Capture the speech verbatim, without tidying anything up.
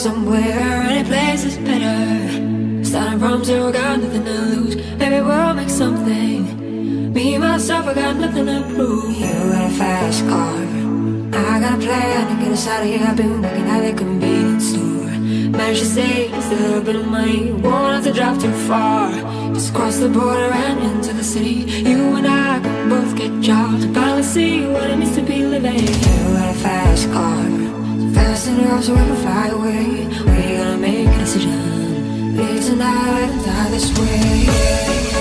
somewhere, any place is better. Starting from zero, got nothing to lose. Maybe we'll make something. Me, myself, I got nothing to prove. You got a fast car, I got a plan to get us out of here. I've been working at a convenience store. Managed to save just a little bit of money. Won't have to drive too far. Just cross the border and into the city. You and I can both get jobs and finally see what it means to be living. You got a fast car, so fast enough so we can fly away. We gotta make a decision. Live tonight, die this way.